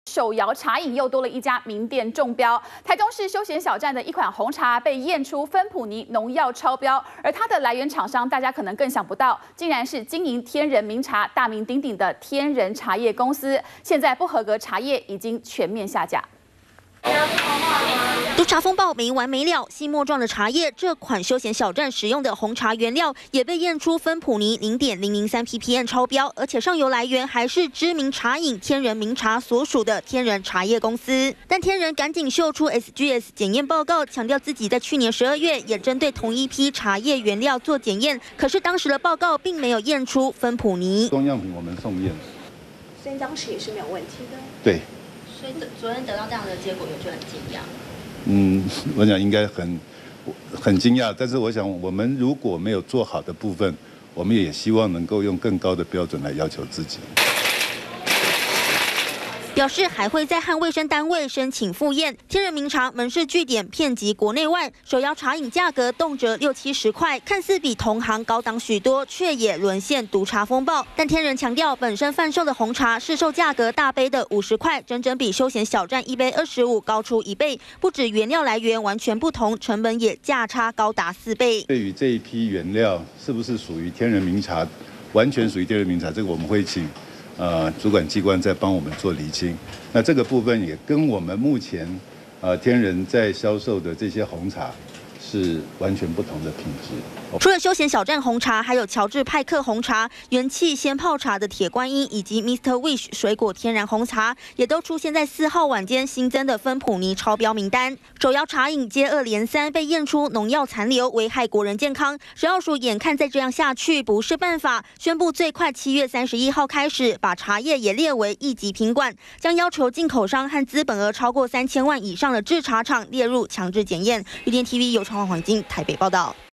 手摇茶饮又多了一家名店中标，台中市休闲小站的一款红茶被验出芬普尼农药超标，而它的来源厂商大家可能更想不到，竟然是经营天人茗茶大名鼎鼎的天人茶叶公司。现在不合格茶叶已经全面下架。 督茶风暴没完没了，细末状的茶叶，这款休闲小站使用的红茶原料也被验出芬普尼0.003 ppm 超标，而且上游来源还是知名茶饮天人茗茶所属的天人茶叶公司。但天人赶紧秀出 SGS 检验报告，强调自己在去年12月也针对同一批茶叶原料做检验，可是当时的报告并没有验出芬普尼。 中样品我们送验， 所以当时也是没有问题的。 对。 所以昨天得到这样的结果，有觉得很惊讶。 我想应该很惊讶，但是我想我们如果没有做好的部分，我们也希望能够用更高的标准来要求自己。 表示还会再和卫生单位申请复验。天人茗茶门市据点遍及国内外，手摇茶饮价格动辄60、70块，看似比同行高档许多，却也沦陷毒茶风暴。但天人强调，本身贩售的红茶市售价格大杯的50块，整整比休闲小站一杯25高出1倍。不止原料来源完全不同，成本也价差高达4倍。 对于这一批原料是不是属于天人茗茶，完全属于天人茗茶，这个我们会请。 主管机关在帮我们做厘清，那这个部分也跟我们目前天人在销售的这些红茶是完全不同的品质。 除了休闲小站红茶，还有乔治派克红茶、元气鲜泡茶的铁观音，以及 Mr. Wish 水果天然红茶，也都出现在4号晚间新增的芬普尼超标名单。手摇茶饮接二连三被验出农药残留，危害国人健康。食药署眼看再这样下去不是办法，宣布最快7月31号开始，把茶叶也列为1级品管，将要求进口商和资本额超过3000万以上的制茶厂列入强制检验。UDN TV 由长华黄金台北报道。